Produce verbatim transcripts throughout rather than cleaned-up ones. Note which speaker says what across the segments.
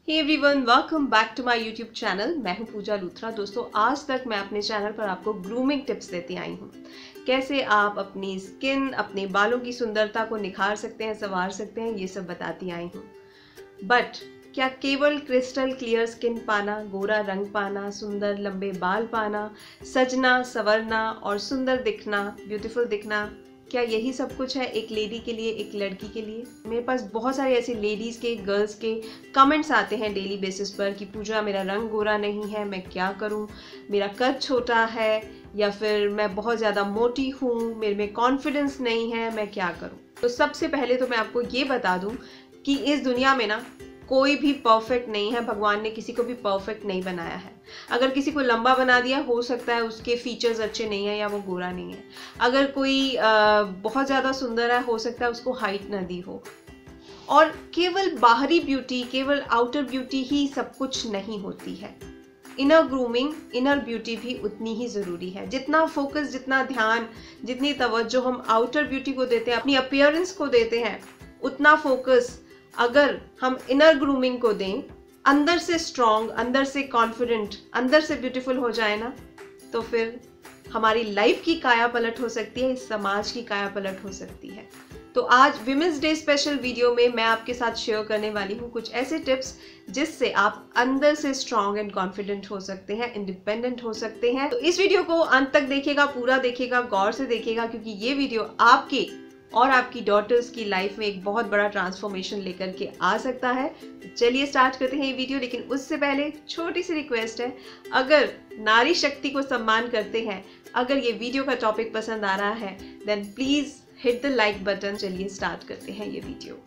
Speaker 1: Hey everyone, welcome back to my YouTube channel. मैं हूं पूजा लूथरा। दोस्तों, आज तक मैं अपने चैनल पर आपको ग्रूमिंग टिप्स देती आई हूं। कैसे आप अपनी स्किन, अपने बालों की सुंदरता को निखार सकते हैं, संवार सकते हैं, ये सब बताती आई हूं। बट क्या केवल क्रिस्टल क्लियर स्किन पाना, गोरा रंग पाना, सुंदर लंबे बाल पाना, सजना संवरना और सुंदर दिखना, ब्यूटीफुल दिखना, क्या यही सब कुछ है एक लेडी के लिए, एक लड़की के लिए? मेरे पास बहुत सारे ऐसे लेडीज़ के, गर्ल्स के कमेंट्स आते हैं डेली बेसिस पर कि पूजा मेरा रंग गोरा नहीं है, मैं क्या करूं, मेरा कद छोटा है, या फिर मैं बहुत ज़्यादा मोटी हूं, मेरे में कॉन्फिडेंस नहीं है, मैं क्या करूं? तो सबसे पहले तो मैं आपको ये बता दूं कि इस दुनिया में ना कोई भी परफेक्ट नहीं है। भगवान ने किसी को भी परफेक्ट नहीं बनाया है। अगर किसी को लंबा बना दिया, हो सकता है उसके फीचर्स अच्छे नहीं है या वो गोरा नहीं है। अगर कोई आ, बहुत ज़्यादा सुंदर है, हो सकता है उसको हाइट ना दी हो। और केवल बाहरी ब्यूटी, केवल आउटर ब्यूटी ही सब कुछ नहीं होती है। इनर ग्रूमिंग, इनर ब्यूटी भी उतनी ही ज़रूरी है। जितना फोकस, जितना ध्यान, जितनी तवज्जो हम आउटर ब्यूटी को देते हैं, अपनी अपीयरेंस को देते हैं, उतना फोकस अगर हम इनर ग्रूमिंग को दें, अंदर से स्ट्रॉन्ग, अंदर से कॉन्फिडेंट, अंदर से ब्यूटीफुल हो जाए ना, तो फिर हमारी लाइफ की काया पलट हो सकती है, इस समाज की काया पलट हो सकती है। तो आज विमेंस डे स्पेशल वीडियो में मैं आपके साथ शेयर करने वाली हूँ कुछ ऐसे टिप्स जिससे आप अंदर से स्ट्रॉन्ग एंड कॉन्फिडेंट हो सकते हैं, इंडिपेंडेंट हो सकते हैं। तो इस वीडियो को अंत तक देखिएगा, पूरा देखिएगा, गौर से देखिएगा, क्योंकि ये वीडियो आपके और आपकी डॉटर्स की लाइफ में एक बहुत बड़ा ट्रांसफॉर्मेशन लेकर के आ सकता है। तो चलिए स्टार्ट करते हैं ये वीडियो। लेकिन उससे पहले छोटी सी रिक्वेस्ट है, अगर नारी शक्ति को सम्मान करते हैं, अगर ये वीडियो का टॉपिक पसंद आ रहा है, then please hit the like button. चलिए स्टार्ट करते हैं ये वीडियो।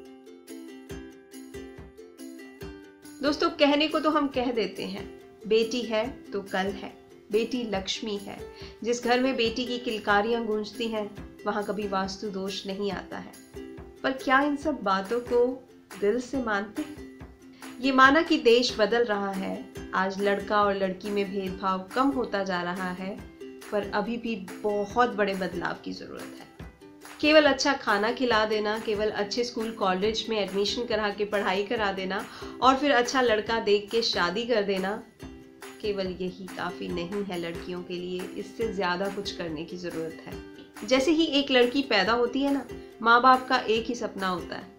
Speaker 1: दोस्तों, कहने को तो हम कह देते हैं, बेटी है तो कल है, बेटी लक्ष्मी है। जिस घर में बेटी की किलकारियां गूंजती हैं, वहां कभी वास्तु दोष नहीं आता है। पर क्या इन सब बातों को दिल से मानते हैं? ये माना कि देश बदल रहा है, आज लड़का और लड़की में भेदभाव कम होता जा रहा है, पर अभी भी बहुत बड़े बदलाव की जरूरत है। केवल अच्छा खाना खिला देना, केवल अच्छे स्कूल कॉलेज में एडमिशन करा के पढ़ाई करा देना और फिर अच्छा लड़का देख के शादी कर देना, केवल यही काफ़ी नहीं है लड़कियों के लिए। इससे ज़्यादा कुछ करने की ज़रूरत है। जैसे ही एक लड़की पैदा होती है ना, माँ बाप का एक ही सपना होता है,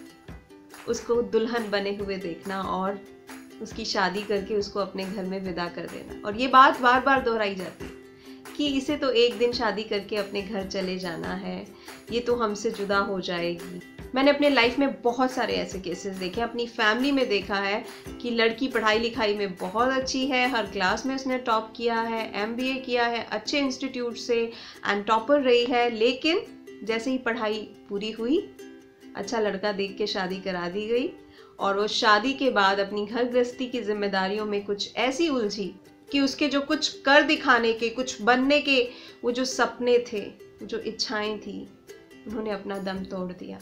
Speaker 1: उसको दुल्हन बने हुए देखना और उसकी शादी करके उसको अपने घर में विदा कर देना। और ये बात बार बार दोहराई जाती है कि इसे तो एक दिन शादी करके अपने घर चले जाना है, ये तो हमसे जुदा हो जाएगी। मैंने अपने लाइफ में बहुत सारे ऐसे केसेस देखे, अपनी फैमिली में देखा है कि लड़की पढ़ाई लिखाई में बहुत अच्छी है, हर क्लास में उसने टॉप किया है, एमबीए किया है अच्छे इंस्टीट्यूट से एंड टॉपर रही है, लेकिन जैसे ही पढ़ाई पूरी हुई, अच्छा लड़का देख के शादी करा दी गई और वो शादी के बाद अपनी घर गृहस्थी की जिम्मेदारियों में कुछ ऐसी उलझी कि उसके जो कुछ कर दिखाने के, कुछ बनने के वो जो सपने थे, जो इच्छाएं थी, उन्होंने अपना दम तोड़ दिया।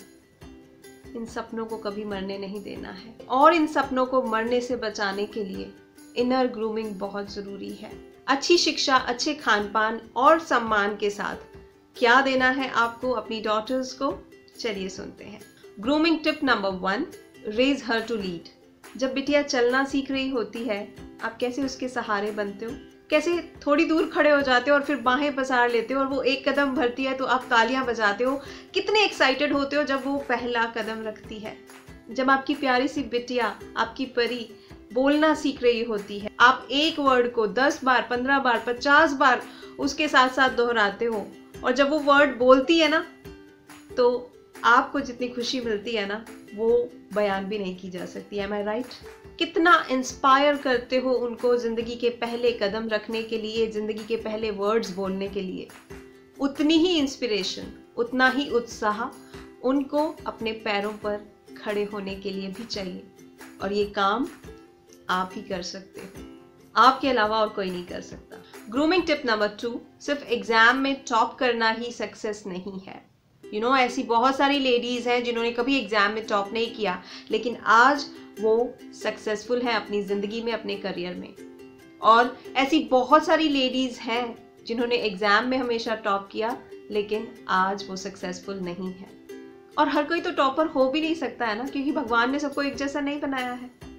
Speaker 1: इन सपनों को कभी मरने नहीं देना है और इन सपनों को मरने से बचाने के लिए इनर ग्रूमिंग बहुत जरूरी है। अच्छी शिक्षा, अच्छे खान पान और सम्मान के साथ क्या देना है आपको अपनी डॉटर्स को, चलिए सुनते हैं। Grooming tip number one, raise her to lead. जब बिटिया चलना सीख रही होती है, आप कैसे उसके सहारे बनते हो, कैसे थोड़ी दूर खड़े हो जाते हो और फिर बाहें पसार लेते हो और वो एक कदम भरती है तो आप तालियां बजाते हो। कितने एक्साइटेड होते हो जब वो पहला कदम रखती है। जब आपकी प्यारी सी बिटिया, आपकी परी बोलना सीख रही होती है, आप एक वर्ड को दस बार, पंद्रह बार, पचास बार उसके साथ साथ दोहराते हो और जब वो वर्ड बोलती है ना, तो आपको जितनी खुशी मिलती है ना, वो बयान भी नहीं की जा सकती। Am I right? कितना इंस्पायर करते हो उनको जिंदगी के पहले कदम रखने के लिए, जिंदगी के पहले वर्ड्स बोलने के लिए। उतनी ही इंस्पिरेशन, उतना ही उत्साह उनको अपने पैरों पर खड़े होने के लिए भी चाहिए। और ये काम आप ही कर सकते हो, आपके अलावा और कोई नहीं कर सकता। ग्रूमिंग टिप नंबर टू, सिर्फ एग्जाम में टॉप करना ही सक्सेस नहीं है। यू you नो know, ऐसी बहुत सारी लेडीज हैं जिन्होंने कभी एग्जाम में टॉप नहीं किया, लेकिन आज वो सक्सेसफुल है अपनी ज़िंदगी में, अपने करियर में। और ऐसी बहुत सारी लेडीज़ हैं जिन्होंने एग्ज़ाम में हमेशा टॉप किया, लेकिन आज वो सक्सेसफुल नहीं है। और हर कोई तो टॉपर हो भी नहीं सकता है ना, क्योंकि भगवान ने सबको एक जैसा नहीं बनाया है।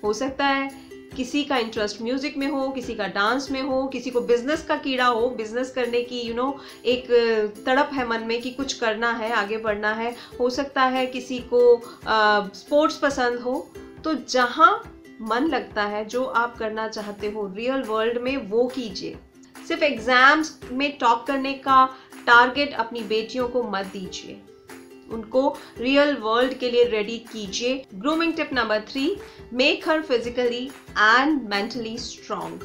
Speaker 1: हो सकता है किसी का इंटरेस्ट म्यूजिक में हो, किसी का डांस में हो, किसी को बिजनेस का कीड़ा हो, बिजनेस करने की यू you नो know, एक तड़प है मन में कि कुछ करना है, आगे बढ़ना है। हो सकता है किसी को स्पोर्ट्स पसंद हो। तो जहां मन लगता है, जो आप करना चाहते हो रियल वर्ल्ड में, वो कीजिए। सिर्फ एग्जाम्स में टॉप करने का टारगेट अपनी बेटियों को मत दीजिए, उनको रियल वर्ल्ड के लिए रेडी कीजिए। Grooming tip number three, make her physically and mentally strong.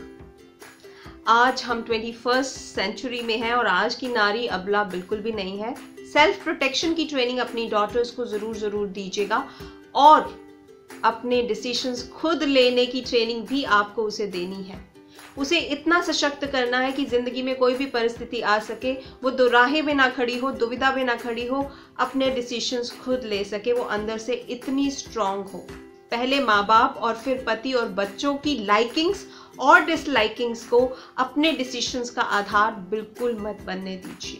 Speaker 1: आज हम ट्वेंटी फर्स्ट सेंचुरी में हैं और आज की नारी अबला बिल्कुल भी नहीं है। सेल्फ प्रोटेक्शन की ट्रेनिंग अपनी डॉटर्स को जरूर जरूर दीजिएगा और अपने डिसीजंस खुद लेने की ट्रेनिंग भी आपको उसे देनी है। उसे इतना सशक्त करना है कि जिंदगी में कोई भी परिस्थिति आ सके, वो दोराहे में ना खड़ी हो, दुविधा में ना खड़ी हो, अपने डिसीजंस खुद ले सके, वो अंदर से इतनी स्ट्रांग हो। पहले माँ बाप और फिर पति और बच्चों की लाइकिंग्स और डिसलाइकिंग्स को अपने डिसीजंस का आधार बिल्कुल मत बनने दीजिए।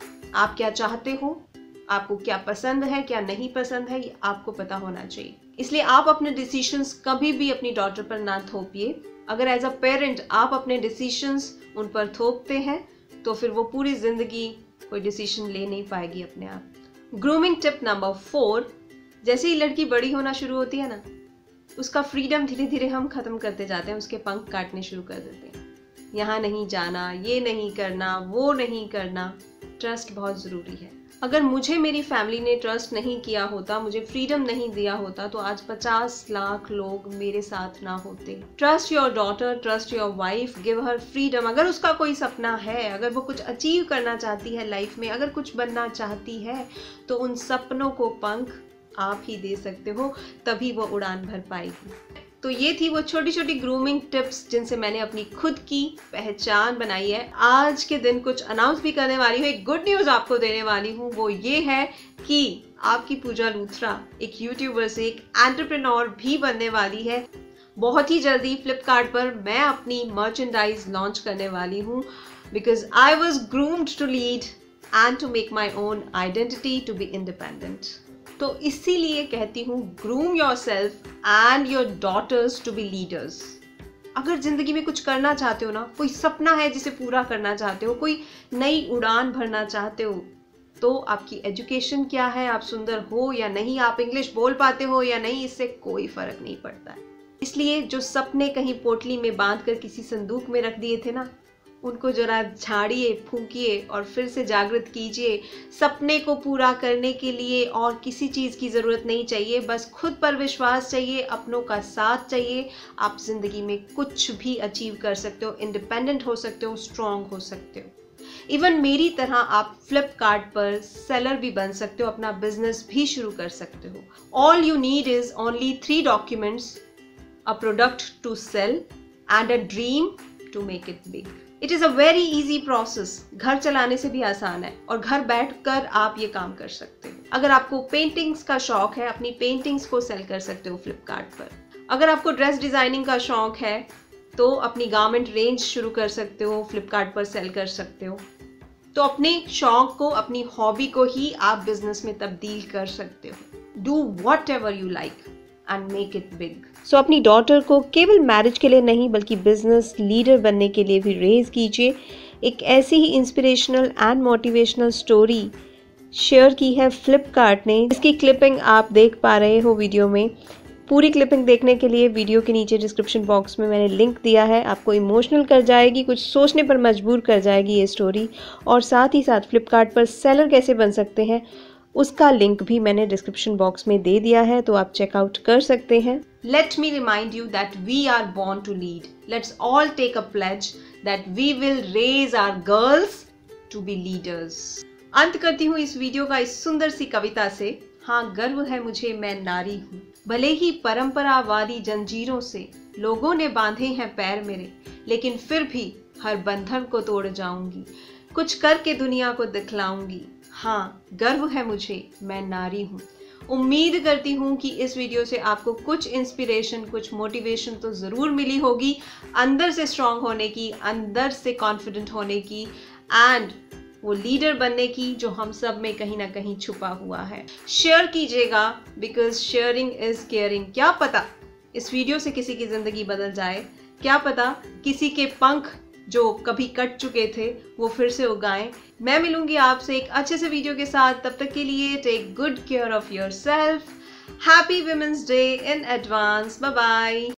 Speaker 1: आप क्या चाहते हो, आपको क्या पसंद है, क्या नहीं पसंद है, ये आपको पता होना चाहिए। इसलिए आप अपने डिसीजंस कभी भी अपनी डॉटर पर ना थोपिए। अगर एज अ पेरेंट आप अपने डिसीजंस उन पर थोपते हैं तो फिर वो पूरी जिंदगी कोई डिसीजन ले नहीं पाएगी अपने आप। ग्रूमिंग टिप नंबर फोर, जैसे ही लड़की बड़ी होना शुरू होती है ना, उसका फ्रीडम धीरे धीरे हम खत्म करते जाते हैं, उसके पंख काटने शुरू कर देते हैं। यहाँ नहीं जाना, ये नहीं करना, वो नहीं करना। ट्रस्ट बहुत ज़रूरी है। अगर मुझे मेरी फैमिली ने ट्रस्ट नहीं किया होता, मुझे फ्रीडम नहीं दिया होता, तो आज पचास लाख लोग मेरे साथ ना होते। Trust your daughter, trust your wife, give her freedom. अगर उसका कोई सपना है, अगर वो कुछ अचीव करना चाहती है लाइफ में, अगर कुछ बनना चाहती है, तो उन सपनों को पंख आप ही दे सकते हो, तभी वो उड़ान भर पाएगी। तो ये थी वो छोटी छोटी ग्रूमिंग टिप्स जिनसे मैंने अपनी खुद की पहचान बनाई है। आज के दिन कुछ अनाउंस भी करने वाली हूँ, एक गुड न्यूज़ आपको देने वाली हूँ। वो ये है कि आपकी पूजा लूथरा एक यूट्यूबर से एक एंटरप्रेन्योर भी बनने वाली है। बहुत ही जल्दी फ्लिपकार्ट पर मैं अपनी मर्चेंडाइज लॉन्च करने वाली हूँ, because I was groomed to lead and to make my own identity, to be independent. तो इसीलिए कहती हूँ, groom yourself and your daughters to be leaders. अगर जिंदगी में कुछ करना चाहते हो ना, कोई सपना है जिसे पूरा करना चाहते हो, कोई नई उड़ान भरना चाहते हो, तो आपकी एजुकेशन क्या है, आप सुंदर हो या नहीं, आप इंग्लिश बोल पाते हो या नहीं, इससे कोई फर्क नहीं पड़ता है। इसलिए जो सपने कहीं पोटली में बांध कर किसी संदूक में रख दिए थे ना, उनको जरा झाड़िए, फूंकिए और फिर से जागृत कीजिए। सपने को पूरा करने के लिए और किसी चीज़ की ज़रूरत नहीं चाहिए, बस खुद पर विश्वास चाहिए, अपनों का साथ चाहिए। आप जिंदगी में कुछ भी अचीव कर सकते हो, इंडिपेंडेंट हो सकते हो, स्ट्रांग हो सकते हो। इवन मेरी तरह आप फ्लिपकार्ट पर सेलर भी बन सकते हो, अपना बिजनेस भी शुरू कर सकते हो। All you need is only three documents, a product to sell and a dream to make it big. It is a very easy process, घर चलाने से भी आसान है और घर बैठकर आप ये काम कर सकते हो। अगर आपको पेंटिंग्स का शौक है, अपनी पेंटिंग्स को सेल कर सकते हो फ्लिपकार्ट पर। अगर आपको ड्रेस डिज़ाइनिंग का शौक है तो अपनी गारमेंट रेंज शुरू कर सकते हो, फ्लिपकार्ट पर सेल कर सकते हो। तो अपने शौक को, अपनी हॉबी को ही आप बिजनेस में तब्दील कर सकते हो। Do whatever you like and make it big. So अपनी डॉटर को केवल मैरिज के लिए नहीं बल्कि बिजनेस लीडर बनने के लिए भी रेज कीजिए। एक ऐसी ही inspirational and motivational story share की है फ्लिपकार्ट ने, इसकी क्लिपिंग आप देख पा रहे हो वीडियो में। पूरी क्लिपिंग देखने के लिए वीडियो के नीचे डिस्क्रिप्शन बॉक्स में मैंने लिंक दिया है। आपको इमोशनल कर जाएगी, कुछ सोचने पर मजबूर कर जाएगी ये स्टोरी। और साथ ही साथ फ्लिपकार्ट पर सेलर कैसे बन सकते हैं उसका लिंक भी मैंने डिस्क्रिप्शन बॉक्स में दे दिया है, तो आप चेकआउट कर सकते हैं। Let me remind you that we are born to lead. Let's all take a pledge that we will raise our girls to be leaders. अंत करती हूँ इस वीडियो का इस सुंदर सी कविता से। हाँ, गर्व है मुझे, मैं नारी हूँ। भले ही परंपरावादी जंजीरों से लोगों ने बांधे हैं पैर मेरे, लेकिन फिर भी हर बंधन को तोड़ जाऊंगी, कुछ करके दुनिया को दिखलाऊंगी। हाँ, गर्व है मुझे, मैं नारी हूँ। उम्मीद करती हूँ कि इस वीडियो से आपको कुछ इंस्पिरेशन, कुछ मोटिवेशन तो ज़रूर मिली होगी, अंदर से स्ट्रांग होने की, अंदर से कॉन्फिडेंट होने की एंड वो लीडर बनने की जो हम सब में कहीं ना कहीं छुपा हुआ है। शेयर कीजिएगा, बिकॉज शेयरिंग इज केयरिंग। क्या पता इस वीडियो से किसी की ज़िंदगी बदल जाए। क्या पता किसी के पंख जो कभी कट चुके थे वो फिर से उगाएं। मैं मिलूंगी आपसे एक अच्छे से वीडियो के साथ। तब तक के लिए take good care of yourself. Happy women's day in advance. Bye bye.